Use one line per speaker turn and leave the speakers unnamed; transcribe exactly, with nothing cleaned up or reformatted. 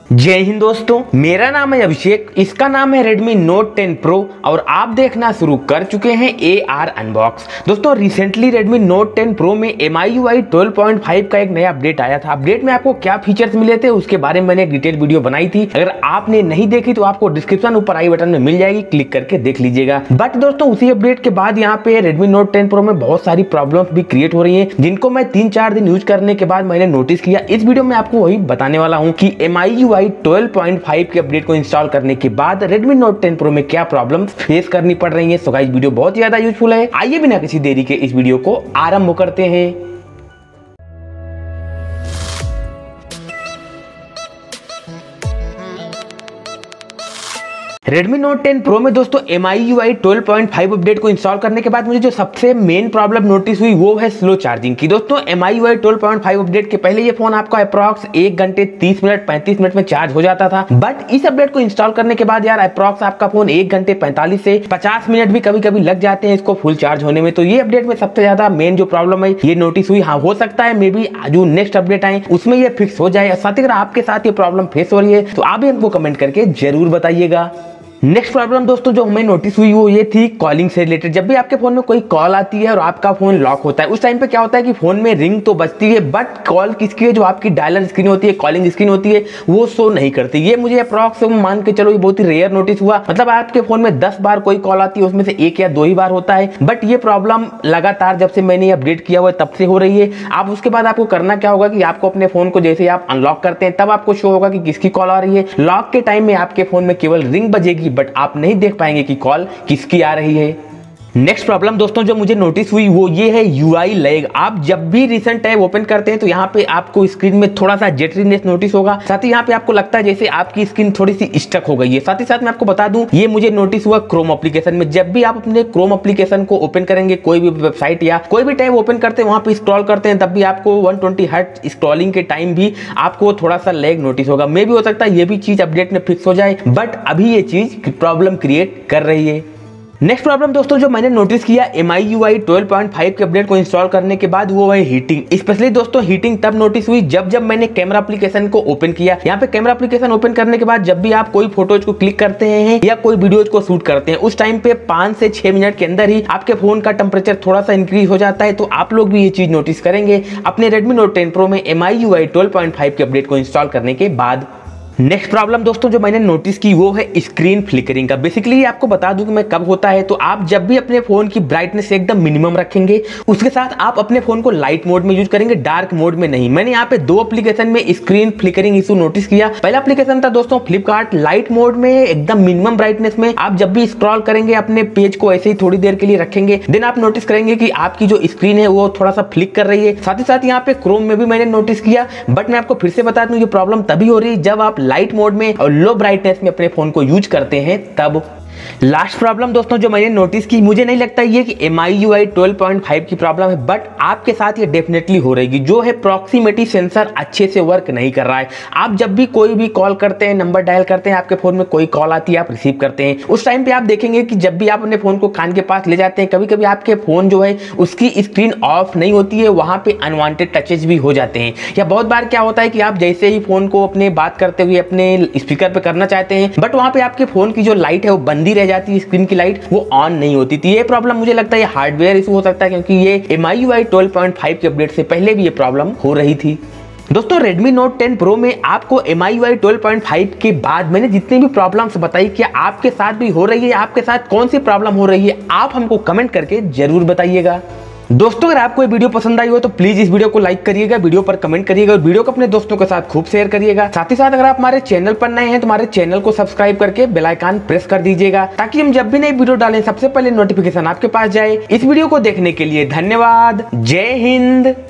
जय हिंद दोस्तों, मेरा नाम है अभिषेक। इसका नाम है Redmi Note टेन Pro और आप देखना शुरू कर चुके हैं ए आर अनबॉक्स। दोस्तों recently Redmi Note ten Pro में M I U I twelve point five का एक नया अपडेट आया था। अपडेट में आपको क्या फीचर्स मिले थे उसके बारे में मैंने एक डिटेल वीडियो बनाई थी। अगर आपने नहीं देखी तो आपको डिस्क्रिप्शन ऊपर आई बटन में मिल जाएगी, क्लिक करके देख लीजिएगा। बट दोस्तों उसी अपडेट के बाद यहाँ पे Redmi Note टेन Pro में बहुत सारी प्रॉब्लम्स भी क्रिएट हो रही है, जिनको मैं तीन चार दिन यूज करने के बाद मैंने नोटिस किया। इस वीडियो में आपको वही बताने वाला हूँ कि M I U I twelve point five के अपडेट को इंस्टॉल करने के बाद Redmi Note टेन Pro में क्या प्रॉब्लम्स फेस करनी पड़ रही है। सो गाइस वीडियो बहुत ही ज्यादा यूजफुल है। आइए बिना किसी देरी के इस वीडियो को आरंभ करते हैं। Redmi Note टेन Pro में दोस्तों M I U I twelve point five update को इंस्टॉल करने के बाद मुझे जो सबसे मेन प्रॉब्लम नोटिस हुई वो है स्लो चार्जिंग की। दोस्तों M I U I twelve point five update के पहले ये फोन आपका अप्रॉक्स एक घंटे तीस मिनट पैंतीस मिनट में चार्ज हो जाता था। बट इस अपडेट को इंस्टॉल करने के बाद यार अप्रॉक्स आपका फोन एक घंटे पैंतालीस से पचास मिनट भी कभी कभी लग जाते हैं इसको फुल चार्ज होने में। तो ये अपडेट में सबसे ज्यादा मेन जो प्रॉब्लम है ये नोटिस हुई। हाँ, हो सकता है मे बी जो नेक्स्ट अपडेट आए उसमें ये फिक्स हो जाए। साथ ही अगर आपके साथ ये प्रॉब्लम फेस हो रही है तो आप भी हमको कमेंट करके जरूर बताइएगा। नेक्स्ट प्रॉब्लम दोस्तों जो हमें नोटिस हुई वो ये थी कॉलिंग से रिलेटेड। जब भी आपके फोन में कोई कॉल आती है और आपका फोन लॉक होता है उस टाइम पे क्या होता है कि फोन में रिंग तो बजती है बट कॉल किसकी है, जो आपकी डायलर स्क्रीन होती है, कॉलिंग स्क्रीन होती है, वो शो नहीं करती। ये मुझे अप्रॉक्स मान के चलो ये बहुत ही रेयर नोटिस हुआ। मतलब आपके फोन में दस बार कोई कॉल आती है उसमें से एक या दो ही बार होता है। बट ये प्रॉब्लम लगातार जब से मैंने अपडेट किया हुआ है तब से हो रही है। आप उसके बाद आपको करना क्या होगा कि आपको अपने फोन को जैसे आप अनलॉक करते हैं तब आपको शो होगा कि किसकी कॉल आ रही है। लॉक के टाइम में आपके फोन में केवल रिंग बजेगी बट आप नहीं देख पाएंगे कि कॉल किसकी आ रही है। नेक्स्ट प्रॉब्लम दोस्तों जो मुझे नोटिस हुई वो ये है यू आई लैग। आप जब भी रिसेंट टैब ओपन करते हैं तो यहाँ पे आपको स्क्रीन में थोड़ा सा जेटरीनेस नोटिस होगा। साथ ही यहाँ पे आपको लगता है जैसे आपकी स्क्रीन थोड़ी सी स्टक हो गई है। साथ ही साथ मैं आपको बता दूं ये मुझे नोटिस हुआ क्रोम एप्लीकेशन में। जब भी आप अपने क्रोम एप्लीकेशन को ओपन करेंगे, कोई भी वेबसाइट या कोई भी टैब ओपन करते हैं वहां पे स्क्रॉल करते हैं, तब भी आपको वन ट्वेंटी हर्ट्ज स्क्रॉलिंग के टाइम भी आपको थोड़ा सा लैग नोटिस होगा। मे भी हो सकता है ये भी चीज अपडेट में फिक्स हो जाए बट अभी ये चीज प्रॉब्लम क्रिएट कर रही है। नेक्स्ट प्रॉब्लम दोस्तों जो मैंने नोटिस किया M I U I twelve point five के अपडेट को इंस्टॉल करने के बाद वो है हीटिंग। स्पेशली दोस्तों हीटिंग तब नोटिस हुई जब जब मैंने कैमरा एप्लीकेशन को ओपन किया। यहाँ पे कैमरा एप्लीकेशन ओपन करने के बाद जब भी आप कोई फोटोज को क्लिक करते हैं या कोई वीडियोज को शूट करते हैं उस टाइम पे पांच से छह मिनट के अंदर ही आपके फोन का टेम्परेचर थोड़ा सा इंक्रीज हो जाता है। तो आप लोग भी ये चीज नोटिस करेंगे अपने Redmi Note टेन Pro में M I U I twelve point five के अपडेट को इंस्टॉल करने के बाद। नेक्स्ट प्रॉब्लम दोस्तों जो मैंने नोटिस की वो है स्क्रीन फ्लिकरिंग का। बेसिकली आपको बता दूं कि मैं कब होता है। तो आप जब भी अपने फोन की ब्राइटनेस एकदम मिनिमम रखेंगे उसके साथ आप अपने फोन को लाइट मोड में यूज करेंगे, डार्क मोड में नहीं। मैंने यहाँ पे दो एप्लीकेशन में स्क्रीन फ्लिकरिंग इशू नोटिस किया। पहला एप्लीकेशन था दोस्तों फ्लिपकार्ट, लाइट मोड में एकदम मिनिमम ब्राइटनेस में आप जब भी स्क्रॉल करेंगे अपने पेज को ऐसे ही थोड़ी देर के लिए रखेंगे, देन आप नोटिस करेंगे कि आपकी जो स्क्रीन है वो थोड़ा सा फ्लिक कर रही है। साथ ही साथ यहाँ पे क्रोम में भी मैंने नोटिस किया। बट मैं आपको फिर से बता दूं ये प्रॉब्लम तभी हो रही है जब आप लाइट मोड में और लो ब्राइटनेस में अपने फोन को यूज करते हैं तब। लास्ट प्रॉब्लम दोस्तों जो मैंने नोटिस की, मुझे नहीं लगता ये कि M I U I twelve point five की प्रॉब्लम है बट आपके साथ ये डेफिनेटली हो रहेगी, जो है प्रॉक्सिमिटी सेंसर अच्छे से वर्क नहीं कर रहा है। आप जब भी कोई भी कॉल करते हैं, नंबर डायल करते हैं, आपके फोन में कोई कॉल आती है, आप रिसीव करते हैं, उस टाइम पे आप देखेंगे कि जब भी आप अपने फोन को कान के पास ले जाते हैं कभी कभी आपके फोन जो है उसकी स्क्रीन ऑफ नहीं होती है, वहां पे अनवांटेड टचेज भी हो जाते हैं। या बहुत बार क्या होता है कि आप जैसे ही फोन को अपने बात करते हुए अपने स्पीकर पे करना चाहते हैं बट वहां पे आपके फोन की जो लाइट है वो बंदी रह जाती है, स्क्रीन की लाइट वो ऑन नहीं होती थी। ये प्रॉब्लम मुझे लगता है ये हार्डवेयर इशू हो सकता है क्योंकि ये M I U I twelve point five के अपडेट से पहले भी ये प्रॉब्लम हो रही थी। दोस्तों Redmi Note टेन Pro में आपको M I U I twelve point five के बाद मैंने जितनी भी प्रॉब्लम्स बताई क्या आपके साथ भी हो रही है, आपके साथ कौन सी प्रॉब्लम हो रही है आप हमको कमेंट करके जरूर बताइएगा। दोस्तों अगर आपको ये वीडियो पसंद आई हो तो प्लीज इस वीडियो को लाइक करिएगा, वीडियो पर कमेंट करिएगा और वीडियो को अपने दोस्तों के साथ खूब शेयर करिएगा। साथ ही साथ अगर आप हमारे चैनल पर नए हैं तो हमारे चैनल को सब्सक्राइब करके बेल आइकन प्रेस कर दीजिएगा ताकि हम जब भी नई वीडियो डालें सबसे पहले नोटिफिकेशन आपके पास जाए। इस वीडियो को देखने के लिए धन्यवाद। जय हिंद।